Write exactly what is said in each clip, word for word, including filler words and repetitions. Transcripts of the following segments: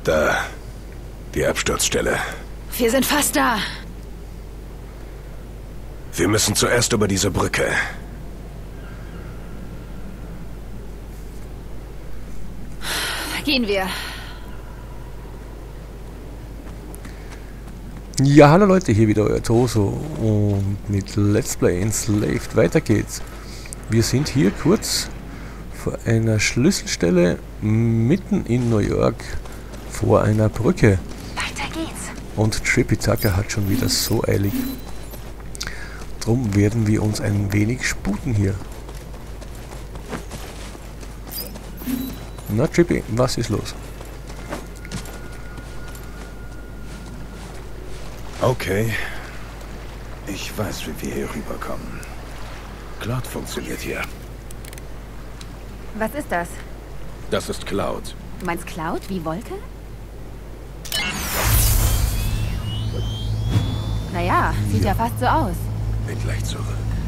Da. Die Absturzstelle. Wir sind fast da. Wir müssen zuerst über diese Brücke. Gehen wir. Ja, hallo Leute, hier wieder euer Toso und mit Let's Play Enslaved weiter geht's. Wir sind hier kurz vor einer Schlüsselstelle mitten in New York vor einer Brücke. Weiter geht's. Und Trippy Tucker hat schon wieder so eilig. Drum werden wir uns ein wenig sputen hier. Na Trippy, was ist los? Okay. Ich weiß, wie wir hier rüberkommen. Cloud funktioniert hier. Was ist das? Das ist Cloud. Du meinst Cloud wie Wolke? Naja, sieht ja fast so aus. Bin gleich zurück.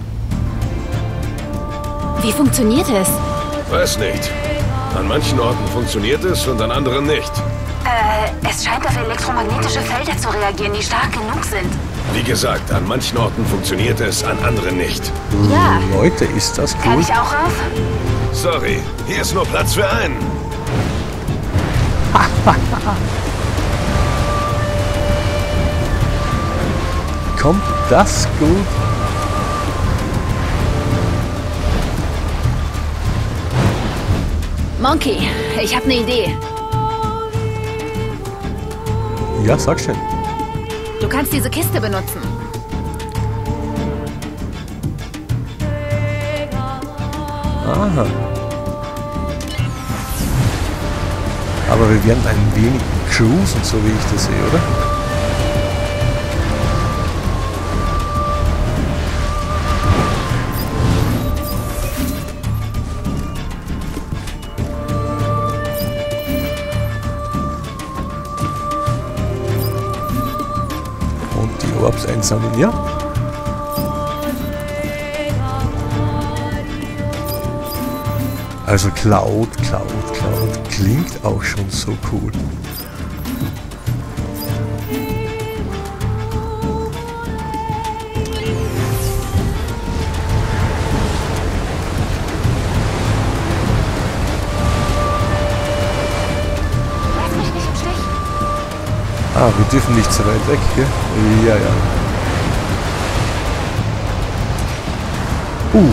Wie funktioniert es? Weiß nicht. An manchen Orten funktioniert es und an anderen nicht. Äh, es scheint auf elektromagnetische Felder zu reagieren, die stark genug sind. Wie gesagt, an manchen Orten funktioniert es, an anderen nicht. Ja. Leute, ist das cool? Kann ich auch rauf? Sorry, hier ist nur Platz für einen. Kommt das gut? Monkey, ich habe eine Idee. Ja, sag schon. Du kannst diese Kiste benutzen. Aha. Aber wir werden ein wenig cruisen, so wie ich das sehe, oder? Und die Orbs einsammeln, ja? Also Cloud, Cloud, Cloud klingt auch schon so cool. Lass mich nicht im Stich. Ah, wir dürfen nicht so weit weg, gell? Ja, ja. Uh.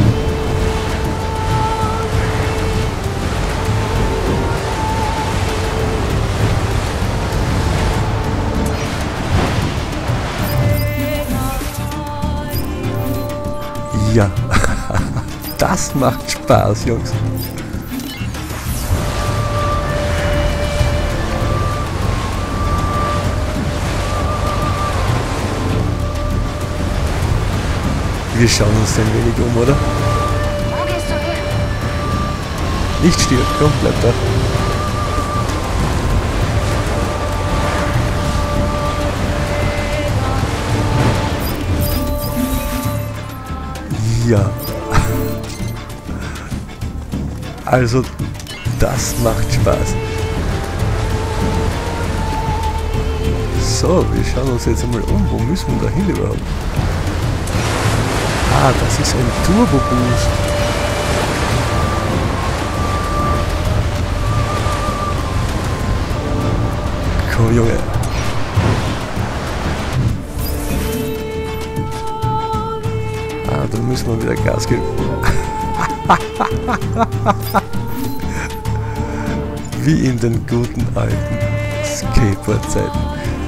Ja, das macht Spaß, Jungs. Wir schauen uns ein wenig um, oder? Wo gehst du hin? Nicht stirb, komm, bleib da. Ja. Also, das macht Spaß. So, wir schauen uns jetzt einmal um. Wo müssen wir da hin überhaupt? Ah, das ist ein Turbo-Boost. Komm, Junge. Ah, da müssen wir wieder Gas geben. Wie in den guten alten Skateboard-Zeiten.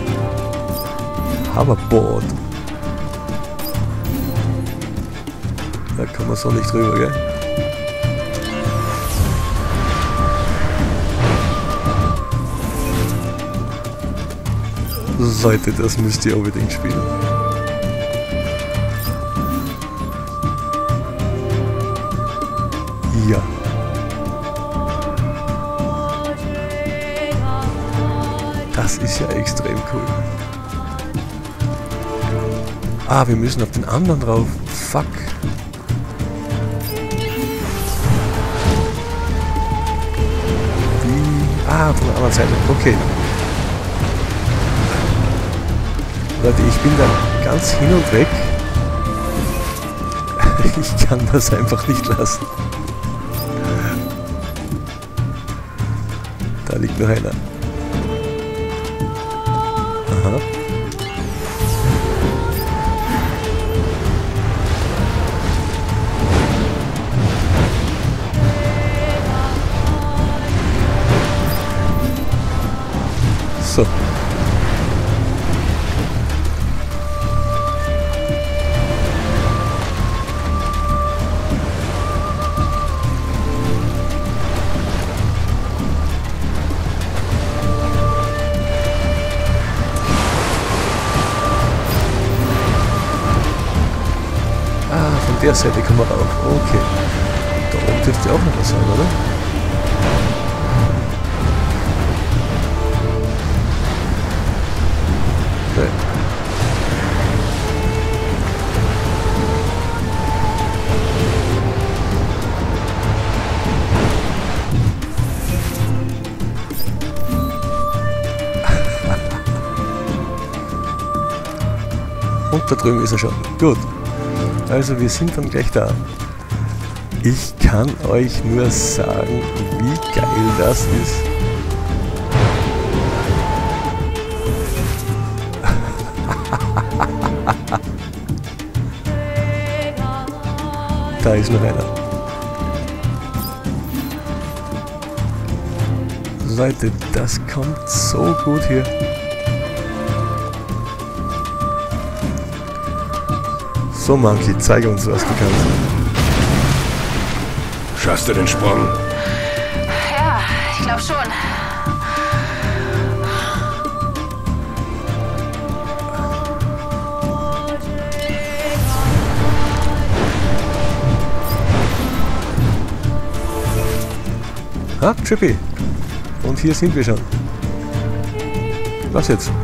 Hoverboard. Da kann man so nicht drüber, gell? Leute, das müsst ihr unbedingt spielen. Ja. Das ist ja extrem cool. Ah, wir müssen auf den anderen drauf. Fuck. Ah, von der anderen Seite. Okay. Leute, ich bin da ganz hin und weg. Ich kann das einfach nicht lassen. Da liegt noch einer. Aha. So. Von der Seite kommen wir rauf. Okay. Da oben dürfte auch noch was sein, oder? Okay. Und da drüben ist er schon. Gut. Also wir sind dann gleich da. Ich kann euch nur sagen, wie geil das ist. Da ist noch einer. Leute, das kommt so gut hier. So, Monkey, zeige uns, was du kannst. Schaffst du den Sprung? Ja, ich glaube schon. Ha, Trippy. Und hier sind wir schon. Was jetzt?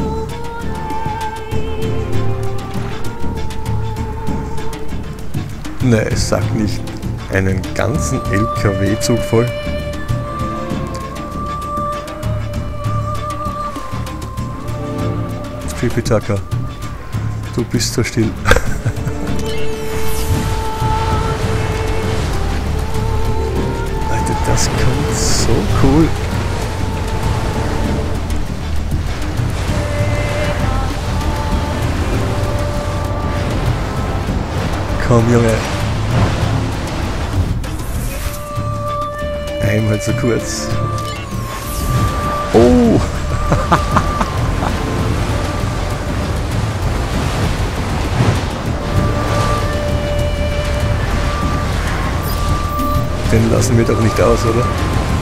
Ne, es sagt nicht einen ganzen L K W-Zug voll. Trippy Tucker, du bist so still. Leute, das kommt so cool. Komm, Junge. Einmal zu kurz. Oh! Den lassen wir doch nicht aus, oder?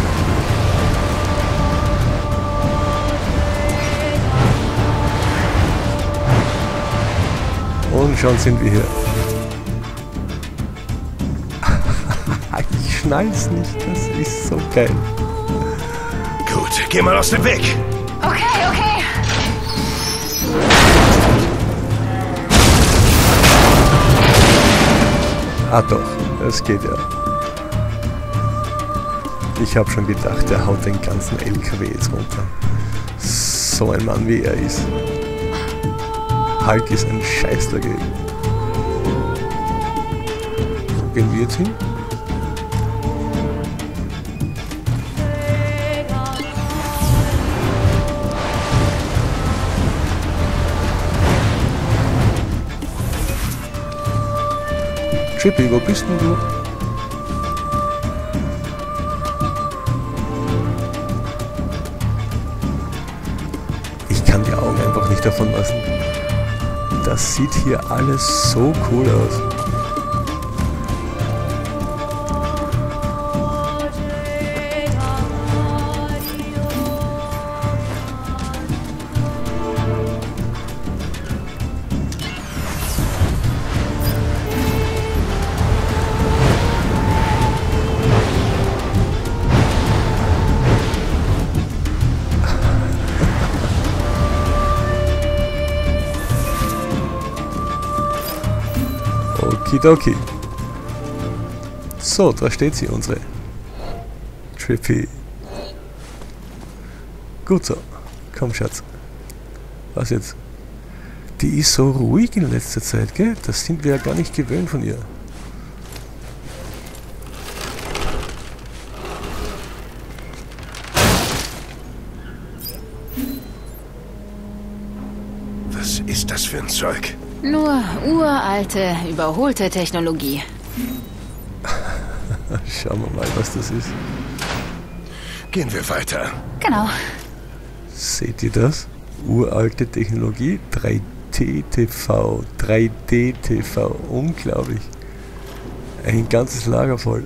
Und schon sind wir hier. Ich schnall's nicht, das ist so geil. Gut, geh mal aus dem Weg. Okay, okay. Ah doch, es geht ja. Ich habe schon gedacht, er haut den ganzen L K W jetzt runter. So ein Mann wie er ist. Hulk ist ein Scheiß dagegen. Wo gehen wir jetzt hin? Trippy, wo bist denn du? Ich kann die Augen einfach nicht davon lassen. Das sieht hier alles so cool aus. Okidoki. So, da steht sie, unsere Trippy. Gut so. Komm, Schatz. Was jetzt? Die ist so ruhig in letzter Zeit, gell? Das sind wir ja gar nicht gewöhnt von ihr. Was ist das für ein Zeug? Nur uralte, überholte Technologie. Schauen wir mal, was das ist. Gehen wir weiter. Genau. Seht ihr das? Uralte Technologie, drei D T V, drei D T V, unglaublich. Ein ganzes Lager voll.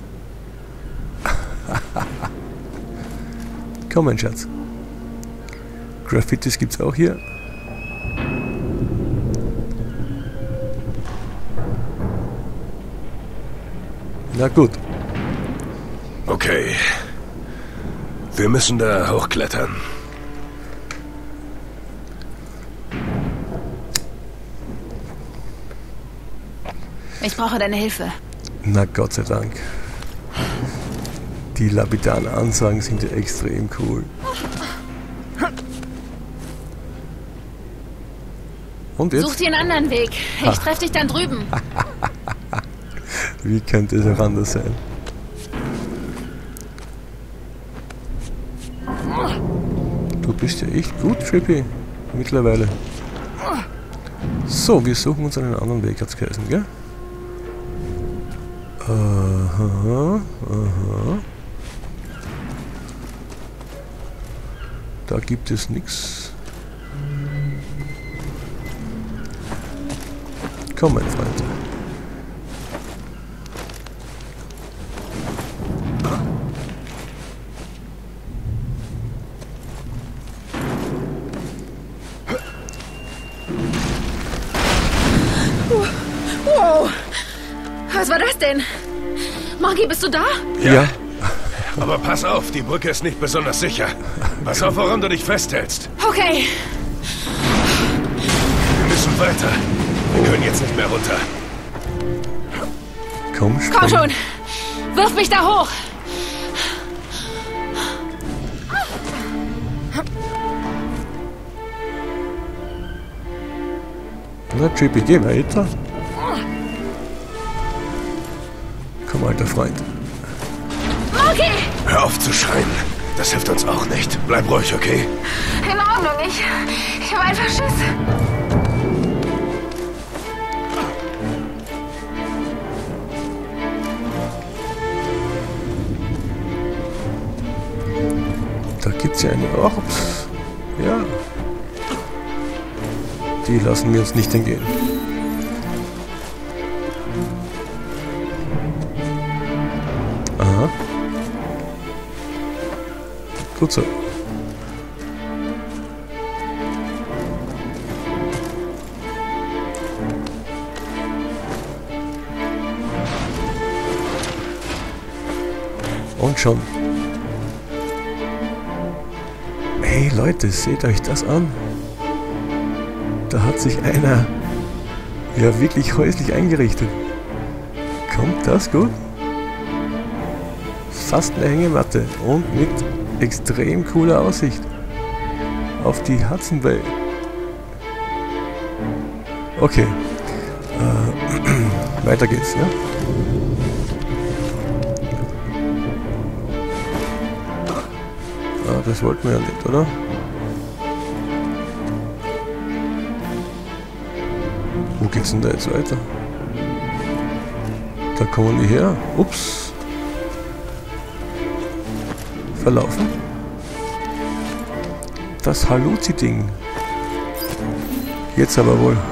Komm, mein Schatz. Graffitis gibt's auch hier. Na gut. Okay. Wir müssen da hochklettern. Ich brauche deine Hilfe. Na Gott sei Dank. Die lapidaren Ansagen sind ja extrem cool. Und jetzt? Such dir einen anderen Weg. Ich treffe dich dann drüben. Wie könnte es auch anders sein? Du bist ja echt gut, Trippy. Mittlerweile. So, wir suchen uns einen anderen Weg, hat's geheißen, gell? Aha, aha. Da gibt es nichts. Komm, mein Freund. Wow. Was war das denn? Margie, bist du da? Ja. Ja. Aber pass auf, die Brücke ist nicht besonders sicher. Pass auf, woran du dich festhältst. Okay. Wir müssen weiter. Wir können jetzt nicht mehr runter. Komm, spring. Komm schon. Wirf mich da hoch. Na, Trippy, geh weiter. Komm, alter Freund. Margie! Hör auf zu schreien. Das hilft uns auch nicht. Bleib ruhig, okay? In Ordnung, ich... Ich habe einfach Schiss. Da gibt's ja eine Orbs. Ja. Die lassen wir uns nicht entgehen. Aha. Gut so. Und schon. Hey Leute, seht euch das an. Da hat sich einer ja wirklich häuslich eingerichtet. Kommt das gut? Fast eine Hängematte und mit extrem cooler Aussicht auf die Hudson Bay. Okay, äh, weiter geht's, ne? Ah, das wollten wir ja nicht, oder? Wo geht's denn da jetzt weiter? Da kommen wir her. Ups. Verlaufen. Das Haluzi-Ding. Jetzt aber wohl.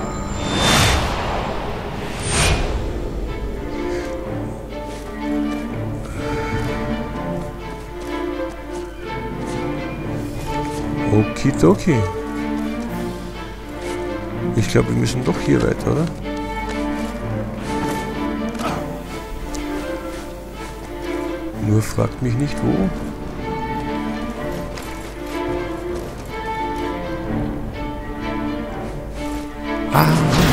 Okidoki. Ich glaube, wir müssen doch hier weiter, oder? Nur fragt mich nicht wo. Ah.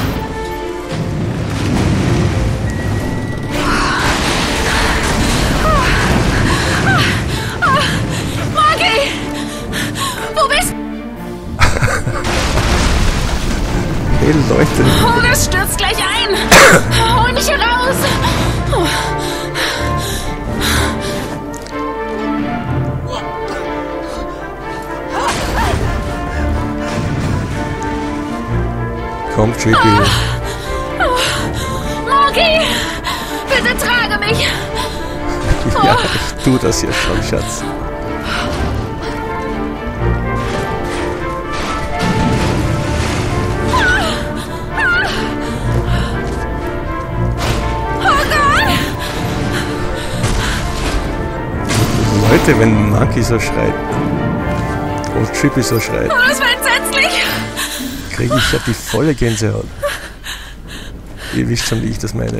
Margie! Wo bist du? Hey Komm, Trippy. Oh. Oh. Morgi! Bitte trage mich! Ja, ich tu das ja schon, Schatz. Leute, wenn Monkey so schreit und Trippy so schreit, oh, das war entsetzlich! kriege ich ja die volle Gänsehaut. Ihr wisst schon, wie ich das meine.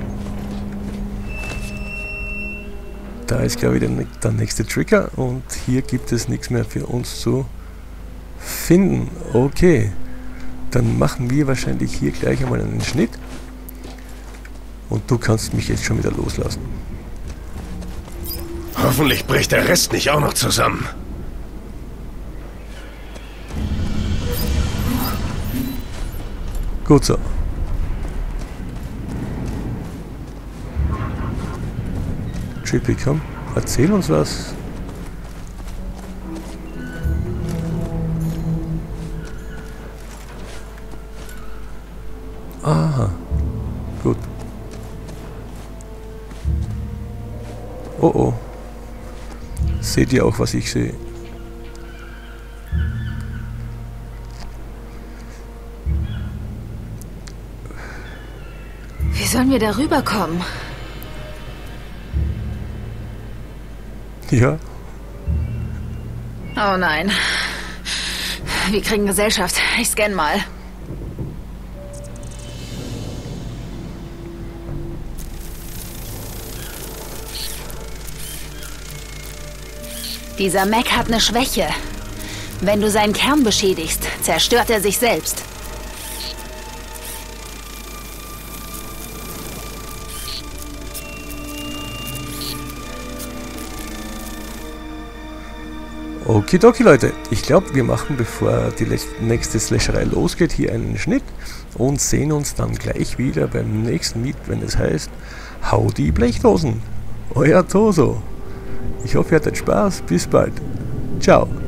Da ist, glaube ich, der, der nächste Trigger und hier gibt es nichts mehr für uns zu finden. Okay, dann machen wir wahrscheinlich hier gleich einmal einen Schnitt und du kannst mich jetzt schon wieder loslassen. Hoffentlich bricht der Rest nicht auch noch zusammen. Gut so. Trippy, komm, erzähl uns was. Aha, gut. Oh oh. Seht ihr auch, was ich sehe? Wie sollen wir da rüberkommen? Ja. Oh nein. Wir kriegen Gesellschaft. Ich scanne mal. Dieser Mac hat eine Schwäche. Wenn du seinen Kern beschädigst, zerstört er sich selbst. Okidoki, Leute. Ich glaube, wir machen, bevor die nächste Slasherei losgeht, hier einen Schnitt und sehen uns dann gleich wieder beim nächsten Meet, wenn es heißt Hau die Blechdosen. Euer Toso. Ich hoffe, ihr hattet Spaß. Bis bald. Ciao.